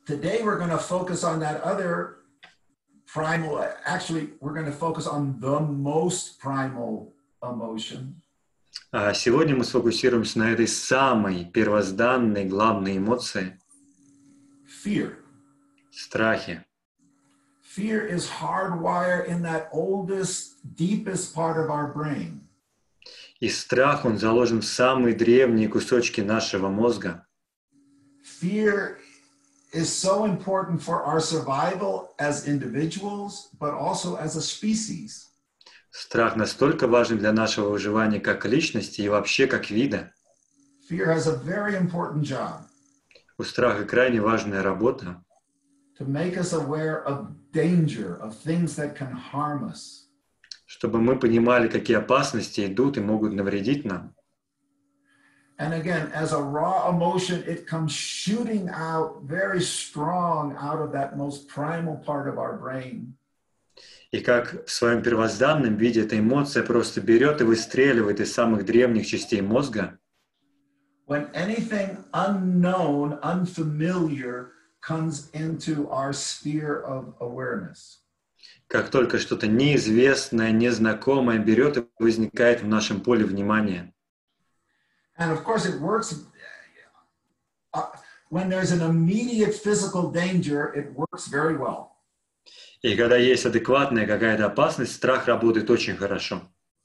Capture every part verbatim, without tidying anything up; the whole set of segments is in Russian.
today we're going to focus on that other primal, actually, we're going to focus on the most primal emotion. А сегодня мы сфокусируемся на этой самой первозданной, главной эмоции — fear. Страхе. Fear is hardwired in that oldest, deepest part of our brain. И страх, он заложен в самые древние кусочки нашего мозга. Fear is so important for our survival as individuals, but also as a species. Страх настолько важен для нашего выживания как личности и вообще как вида. Fear has a very important job. У страха крайне важная работа. To make us aware of danger, of things that can harm us. Чтобы мы понимали, какие опасности идут и могут навредить нам. And again, as a raw emotion, it comes shooting out very strong out of that most primal part of our brain. И как в своем первозданном виде эта эмоция просто берет и выстреливает из самых древних частей мозга. When anything unknown, unfamiliar comes into our sphere of awareness. Как только что-то неизвестное, незнакомое берет и возникает в нашем поле внимания. And of course it works uh, when there's an immediate physical danger, it works very well. И когда есть адекватная какая-то опасность, страх работает очень хорошо.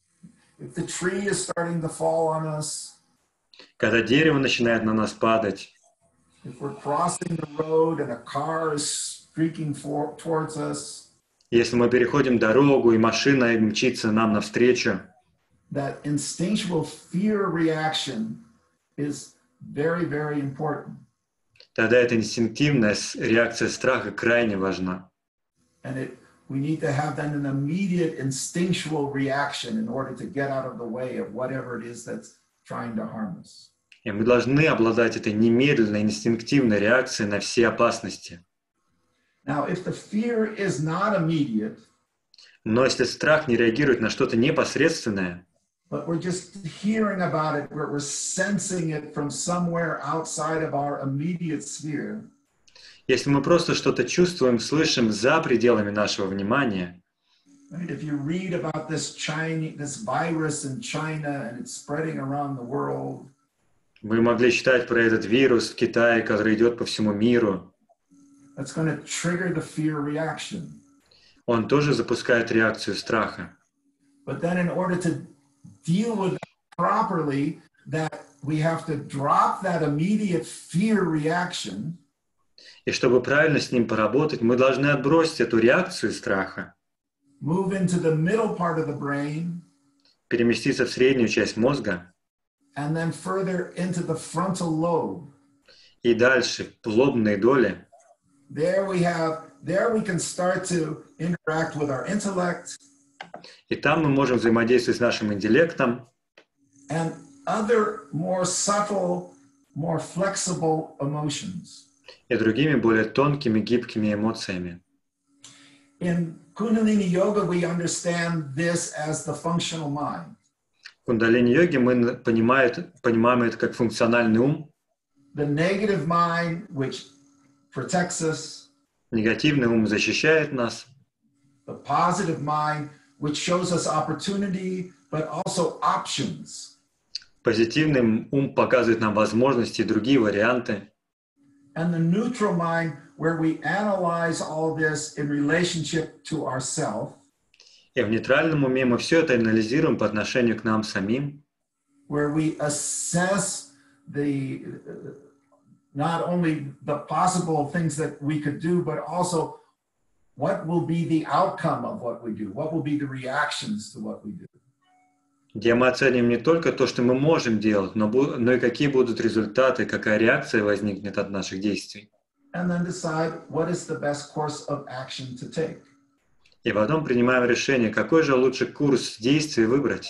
If the tree is starting to fall on us, когда дерево начинает на нас падать, if we're crossing the road and a car is streaking for, towards us, если мы переходим дорогу и машина мчится нам навстречу, that instinctual fear reaction is very, very important. Тогда эта инстинктивная реакция страха крайне важна. And it, we need to have then an immediate instinctual reaction in order to get out of the way of whatever it is that's trying to harm us. И мы должны обладать этой немедленной инстинктивной реакцией на все опасности. Now, if the fear is not immediate, но если страх не реагирует на что-то непосредственное, but we're just hearing about it, we're, we're sensing it from somewhere outside of our immediate sphere, если мы просто что-то чувствуем, слышим за пределами нашего внимания, right? If you read about this China, this virus in China and it's spreading around the world, вы могли читать про этот вирус в Китае, который идет по всему миру. That's going to trigger the fear reaction. Он тоже запускает реакцию страха. But then in order to deal with it properly, that we have to drop that immediate fear reaction. И чтобы правильно с ним поработать, мы должны отбросить эту реакцию страха, move into the middle part of the brain, переместиться в среднюю часть мозга, and then further into the frontal lobe. И дальше в лобные доли. There we have, there we can start to interact with our intellect. И там мы можем взаимодействовать с нашим интеллектом. And other more subtle, more flexible emotions. И другими более тонкими, гибкими эмоциями. In Kundalini Yoga, we understand this as the functional mind. В кундалини-йоге мы понимаем, понимаем это как функциональный ум. The negative mind, which protects us. Негативный ум защищает нас. The positive mind, which shows us opportunity, but also options. Позитивный ум показывает нам возможности и другие варианты. And the neutral mind, where we analyze all this in relationship to ourselves. И в нейтральном уме мы все это анализируем по отношению к нам самим. Where we assess the not only the possible things that we could do, but also what will be the outcome of what we do, what will be the reactions to what we do. Где мы оценим не только то, что мы можем делать, но, но и какие будут результаты, какая реакция возникнет от наших действий. And then decide what is the best course of action to take. И потом принимаем решение, какой же лучший курс действий выбрать.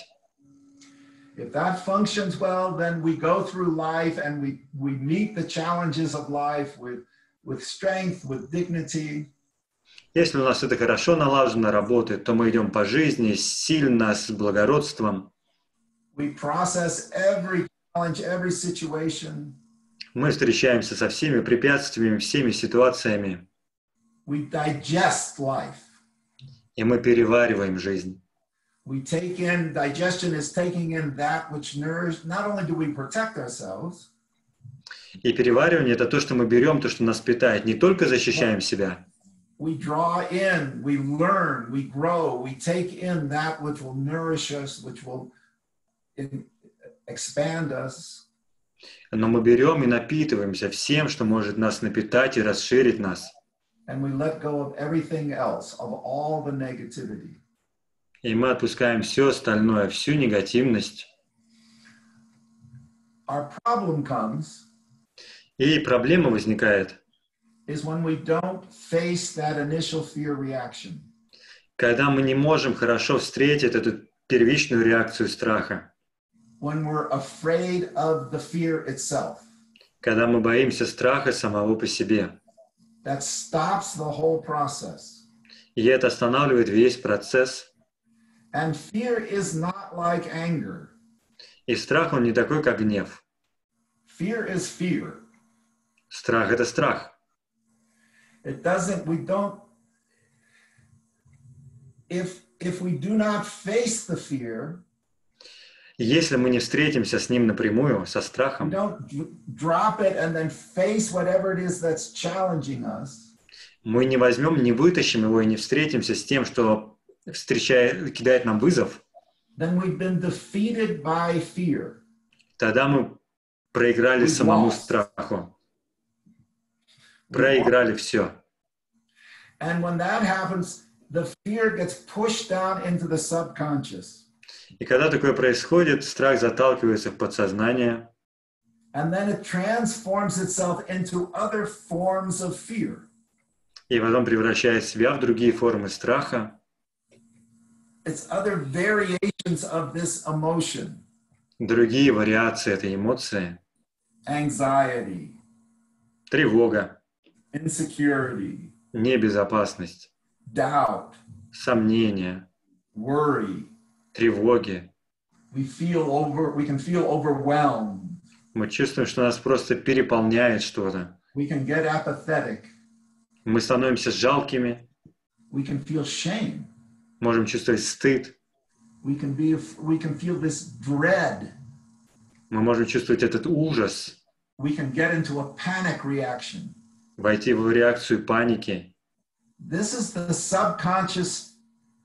If that functions well, then we go through life and we, we meet the challenges of life with, with strength, with dignity. Если у нас это хорошо налажено работает, то мы идем по жизни сильно, с благородством. We process every challenge, every situation. Мы встречаемся со всеми препятствиями, всеми ситуациями, We digest life. и мы перевариваем жизнь. We take in, digestion is taking in that which nourishes, not only do we protect ourselves, И переваривание — это то, что мы берем, то, что нас питает. Не только защищаем себя, we draw in, we learn, we grow, we take in that which will nourish us, which will in, expand us. но мы берем и напитываемся всем, что может нас напитать и расширить нас. And we let go of everything else, of all the negativity. И мы отпускаем все остальное, всю негативность. Our problem comes И проблема возникает, is when we don't face that initial fear reaction. когда мы не можем хорошо встретить эту первичную реакцию страха, When we're afraid of the fear itself. когда мы боимся страха самого по себе. That stops the whole process. И это останавливает весь процесс. And fear is not like anger. И страх, он не такой, как гнев. Fear is fear. Страх — это страх. It doesn't, we don't, if, if we do not face the fear, И если мы не встретимся с ним напрямую, со we страхом, don't d- drop it and then face whatever it is that's challenging us, мы не возьмем, не вытащим его и не встретимся с тем, что встречает, кидает нам вызов, then we've been defeated by fear. тогда мы проиграли We've самому lost. страху. Проиграли все. And when that happens, the fear gets pushed down into the subconscious. И когда такое происходит, страх заталкивается в подсознание, And then it transforms itself into other forms of fear. и потом превращает себя в другие формы страха, It's other variations of this emotion, другие вариации этой эмоции, anxiety, тревога, insecurity, небезопасность, doubt, сомнения, worry. тревоги. We feel over, we can feel overwhelmed. Мы чувствуем, что нас просто переполняет что-то. We can get apathetic. Мы становимся жалкими, We can feel shame. можем чувствовать стыд, We can be, we can feel this dread. мы можем чувствовать этот ужас, We can get into a panic reaction. войти в реакцию паники. This is the subconscious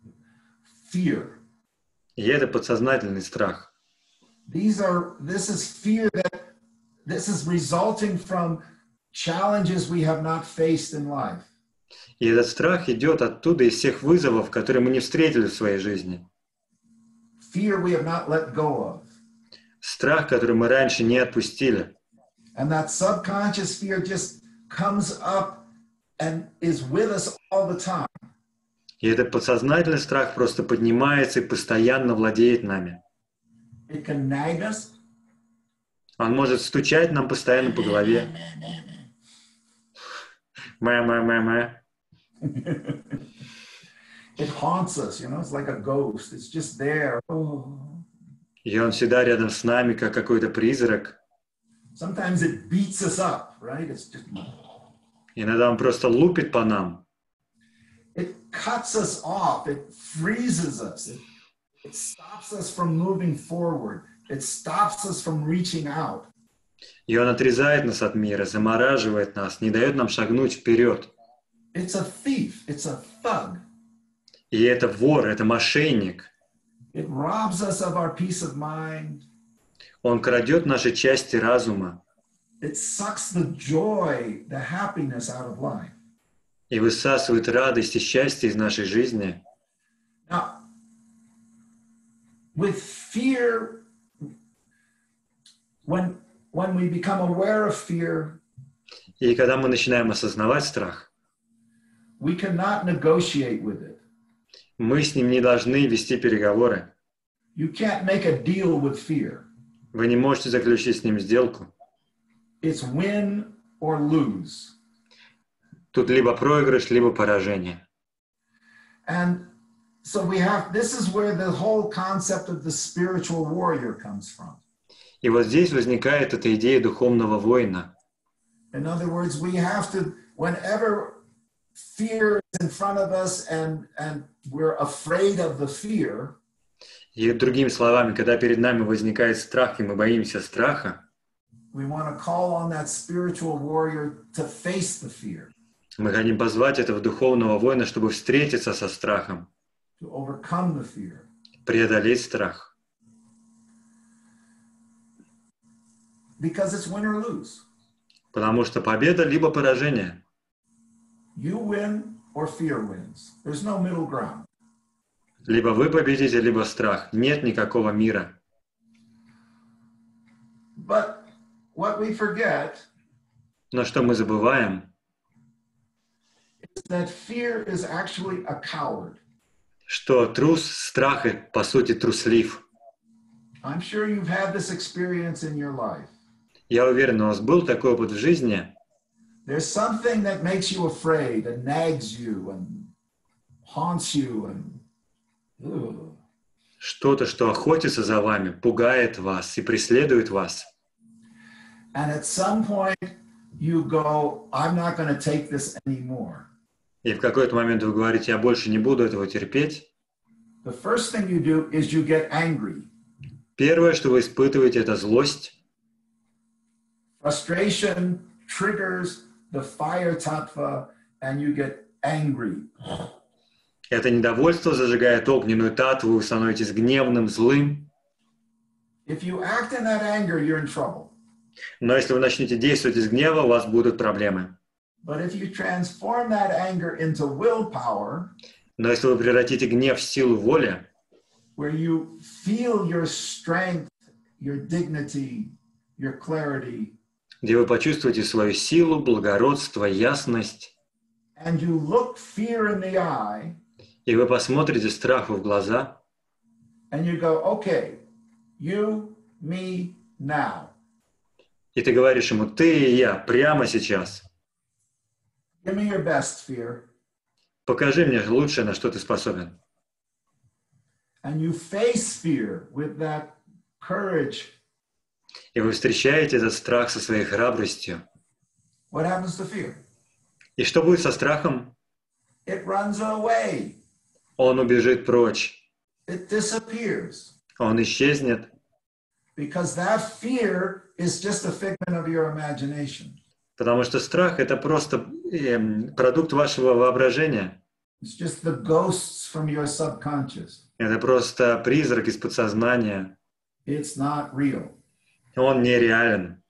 fear. И это подсознательный страх. These are, this is fear that, this is resulting from challenges we have not faced in life. И этот страх идет оттуда, из всех вызовов, которые мы не встретили в своей жизни. Fear we have not let go of. Страх, который мы раньше не отпустили. And that subconscious fear just comes up and is with us all the time. И этот подсознательный страх просто поднимается и постоянно владеет нами. It can nag us. Он может стучать нам постоянно по голове. Мэ-мэ-мэ-мэ. It haunts us, you know, it's like a ghost. It's just there. Oh. И он всегда рядом с нами, как какой-то призрак. Sometimes it beats us up, right? It's just, Иногда он просто лупит по нам. it cuts us off. It freezes us. It, it stops us from moving forward. It stops us from reaching out. И он отрезает нас от мира, замораживает нас, не дает нам шагнуть вперед. It's a thief. It's a thug. И это вор, это мошенник. It robs us of our peace of mind. Он крадет наши части разума It sucks the joy, the happiness out of life. и высасывает радость и счастье из нашей жизни. Now, with fear, when, when we become aware of fear, И когда мы начинаем осознавать страх, we cannot negotiate with it. мы с ним не должны вести переговоры. You can't make a deal with fear. Вы не можете заключить с ним сделку. It's win or lose. Тут либо проигрыш, либо поражение. And so we have, this is where the whole concept of the spiritual warrior comes from. И вот здесь возникает эта идея духовного воина. In other words, we have to, whenever fear is in front of us and, and we're afraid of the fear, И другими словами, когда перед нами возникает страх, и мы боимся страха, we want to call on that spiritual warrior to face the fear, мы хотим позвать этого духовного воина, чтобы встретиться со страхом, to overcome the fear. преодолеть страх. Because it's win or lose. Потому что победа либо поражение. You win or fear wins. There's no middle ground. Либо вы победите, либо страх. Нет никакого мира. But what we forget Но что мы забываем, is that fear is actually a coward. что трус, страх, по сути, труслив. I'm sure you've had this experience in your life. Я уверен, у вас был такой опыт в жизни. There's something that makes you afraid and nags you and haunts you and ugh. Что-то, что охотится за вами, пугает вас и преследует вас. And at some point you go, I'm not going to take this anymore. И в какой-то момент вы говорите, я больше не буду этого терпеть. The first thing you do is you get angry. Первое, что вы испытываете, это злость. Frustration triggers the fire tattva and you get angry. Это недовольство зажигает огненную татву, вы становитесь гневным, злым. If you act in that anger, you're in trouble. Но если вы начнете действовать из гнева, у вас будут проблемы. But if you transform that anger into willpower, Но если вы превратите гнев в силу воли, where you feel your strength, your dignity, your clarity, где вы почувствуете свою силу, благородство, ясность, and you look fear in the eye, и вы посмотрите страху в глаза, and you go, okay, you, me, now. и ты говоришь ему, ты и я, прямо сейчас. Give me your best, fear. Покажи мне лучшее, на что ты способен. And you face fear with that courage. И вы встречаете этот страх со своей храбростью. What happens to fear? И что будет со страхом? It runs away. Он убежит прочь. It disappears. Он исчезнет. Because that fear is just a figment of your imagination. Потому что страх — это просто э, продукт вашего воображения. It's just the ghosts from your subconscious. Это просто призрак из подсознания. It's not real. Он нереален.